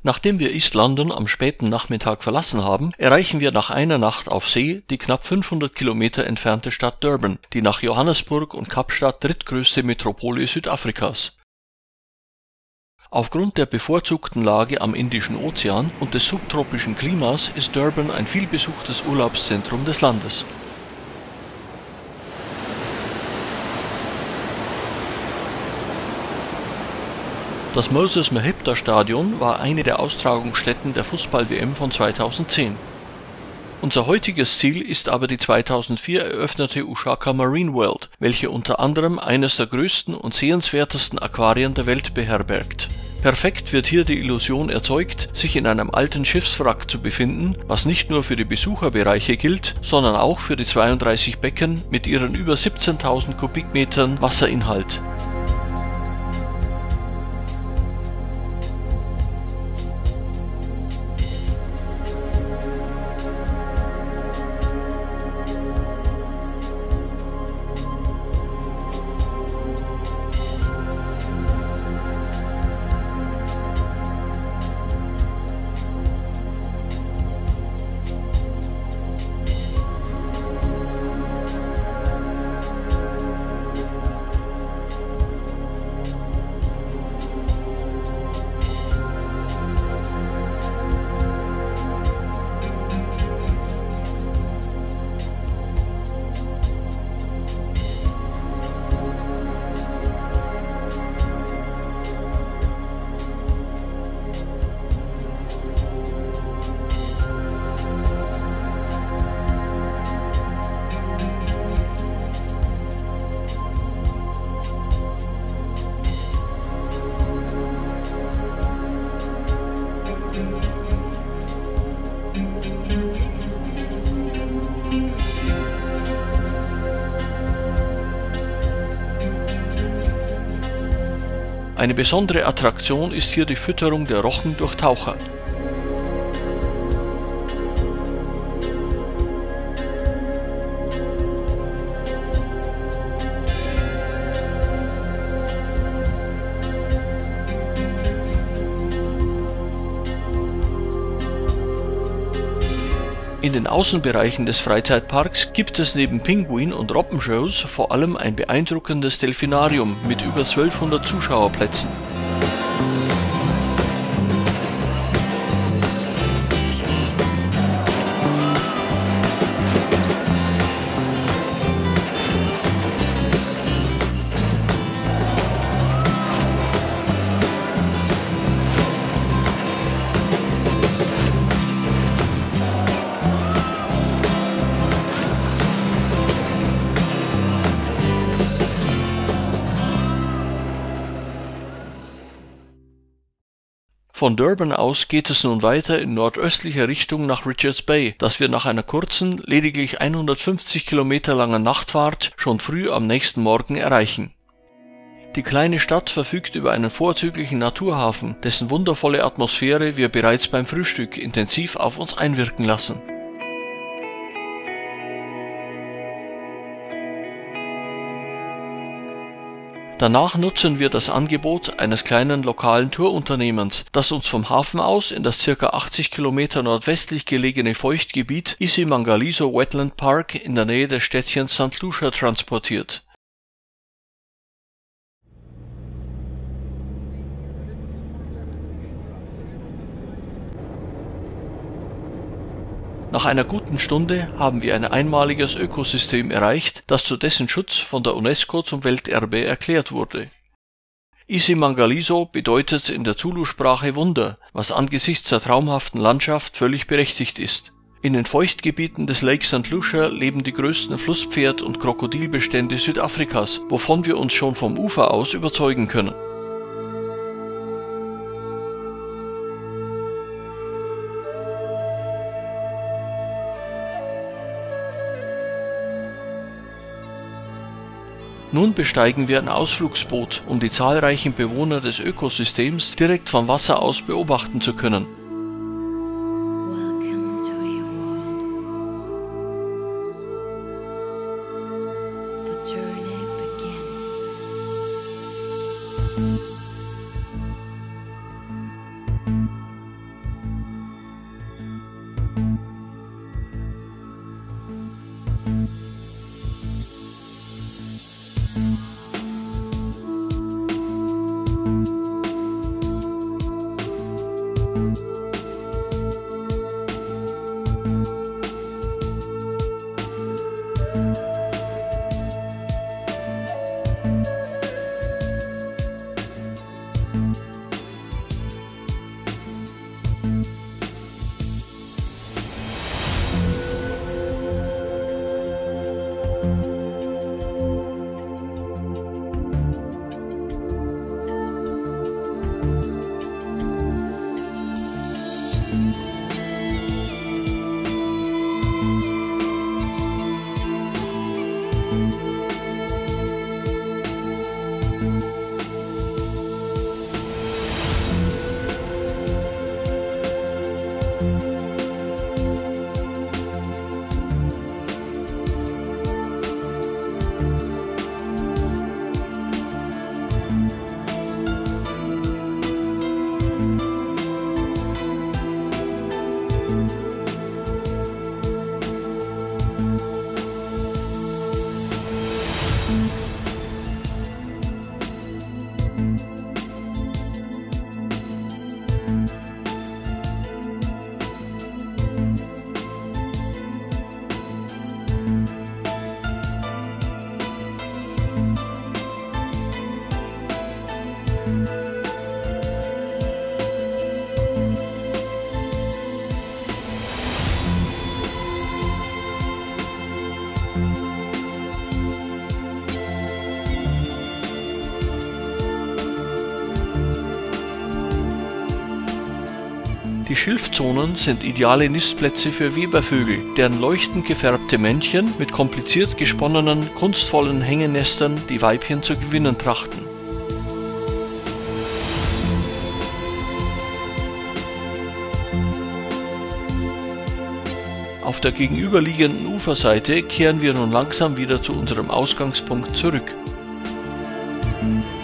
Nachdem wir East London am späten Nachmittag verlassen haben, erreichen wir nach einer Nacht auf See die knapp 500 Kilometer entfernte Stadt Durban, die nach Johannesburg und Kapstadt drittgrößte Metropole Südafrikas. Aufgrund der bevorzugten Lage am Indischen Ozean und des subtropischen Klimas ist Durban ein vielbesuchtes Urlaubszentrum des Landes. Das Moses Mabhida Stadion war eine der Austragungsstätten der Fußball-WM von 2010. Unser heutiges Ziel ist aber die 2004 eröffnete Ushaka Marine World, welche unter anderem eines der größten und sehenswertesten Aquarien der Welt beherbergt. Perfekt wird hier die Illusion erzeugt, sich in einem alten Schiffswrack zu befinden, was nicht nur für die Besucherbereiche gilt, sondern auch für die 32 Becken mit ihren über 17.000 Kubikmetern Wasserinhalt. Eine besondere Attraktion ist hier die Fütterung der Rochen durch Taucher. In den Außenbereichen des Freizeitparks gibt es neben Pinguin- und Roppenshows vor allem ein beeindruckendes Delfinarium mit über 1200 Zuschauerplätzen. Von Durban aus geht es nun weiter in nordöstlicher Richtung nach Richards Bay, das wir nach einer kurzen, lediglich 150 Kilometer langen Nachtfahrt schon früh am nächsten Morgen erreichen. Die kleine Stadt verfügt über einen vorzüglichen Naturhafen, dessen wundervolle Atmosphäre wir bereits beim Frühstück intensiv auf uns einwirken lassen. Danach nutzen wir das Angebot eines kleinen lokalen Tourunternehmens, das uns vom Hafen aus in das ca. 80 Kilometer nordwestlich gelegene Feuchtgebiet Isimangaliso Wetland Park in der Nähe des Städtchens St. Lucia transportiert. Nach einer guten Stunde haben wir ein einmaliges Ökosystem erreicht, das zu dessen Schutz von der UNESCO zum Welterbe erklärt wurde. Isimangaliso bedeutet in der Zulu-Sprache Wunder, was angesichts der traumhaften Landschaft völlig berechtigt ist. In den Feuchtgebieten des Lake St. Lucia leben die größten Flusspferd- und Krokodilbestände Südafrikas, wovon wir uns schon vom Ufer aus überzeugen können. Nun besteigen wir ein Ausflugsboot, um die zahlreichen Bewohner des Ökosystems direkt vom Wasser aus beobachten zu können. Welcome to your world. The journey begins. Die Schilfzonen sind ideale Nistplätze für Webervögel, deren leuchtend gefärbte Männchen mit kompliziert gesponnenen, kunstvollen Hängenestern die Weibchen zu gewinnen trachten. Auf der gegenüberliegenden Uferseite kehren wir nun langsam wieder zu unserem Ausgangspunkt zurück.